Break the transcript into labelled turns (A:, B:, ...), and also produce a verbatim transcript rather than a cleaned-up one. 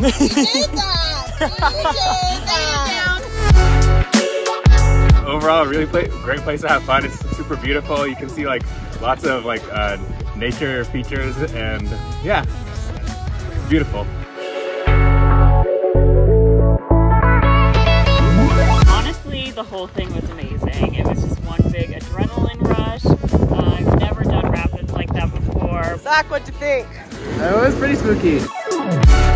A: You did that! You did that!
B: Overall, really play, great place to have fun. It's super beautiful. You can see like lots of like uh, nature features, and yeah, it's beautiful.
C: Honestly, the whole thing was amazing. It was just one big adrenaline rush. Uh, I've never done rapids like that before.
A: Zach, what'd you think?
B: It was pretty spooky.